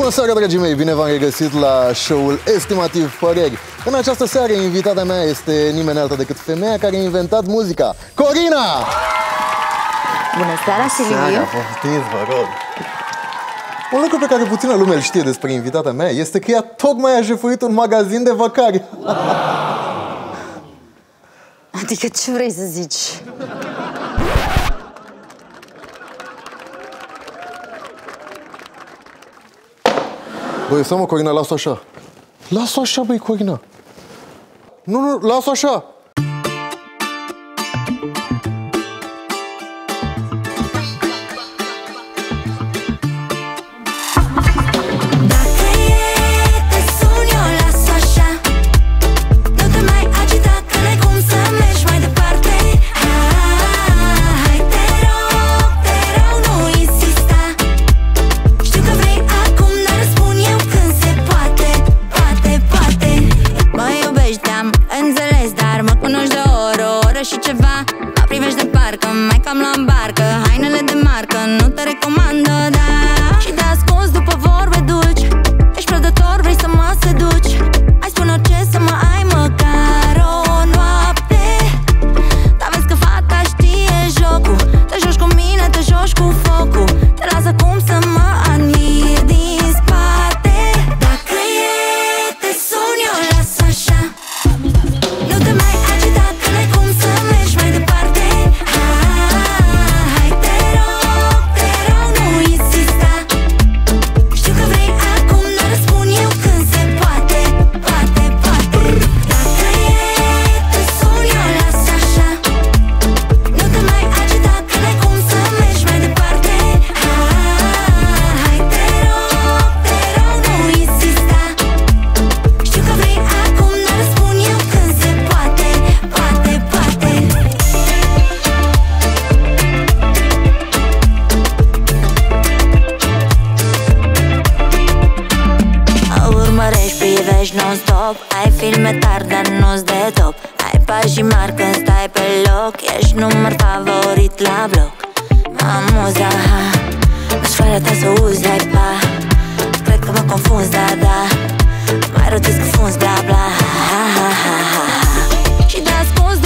Bună seara, dragii mei! Bine v-am regăsit la show-ul Estimativ Păreri. În această seară, invitata mea este nimeni alta decât femeia care a inventat muzica, Corina! Bună seara, Silviu! Poftiți, vă rog! Un lucru pe care puțină lume îl știe despre invitata mea este că ea tocmai a jefuit un magazin de văcari. Adică ce vrei să zici? Băi, stai mă, Corina, lasă-o așa. Lasă-o așa, băi, Corina. Nu, lasă-o așa. Și ceva, mă privești de parcă mai cam la barcă. Hainele de marcă nu te recomandă, da. Și te ascunzi după vorbe dulci. Ești prădător, vrei să mă seduci. Hai spune orice să mă ai măcar o noapte. Dar vezi că fata știe jocul. Te joci cu mine, te joci cu focul. Te las acum să mă admir din spate. Dacă e, te sun eu, las așa. Nu te mai agita, că n-ai cum să mergi mai departe. Hai, te rog, nu insista. Știu că vrei acum, dar răspund eu când se poate. Poate. Dacă e, te sun eu, las așa. Nu te mai agita, că n-ai cum să mergi mai departe. Hai, te rog, nu insista. Știu că vrei acum, dar răspund eu când se poate. Poate. Urmărești, privești non-stop. Ai filme tari, dar nu-s de top. Ai pași mari când stai pe loc. Ești număr favorit la bloc. Amuza, nu-ți fără ta să uzi, hai pa. Cred că mă confunzi, da. Mai rotesc că funzi, bla bla. Și te ascunzi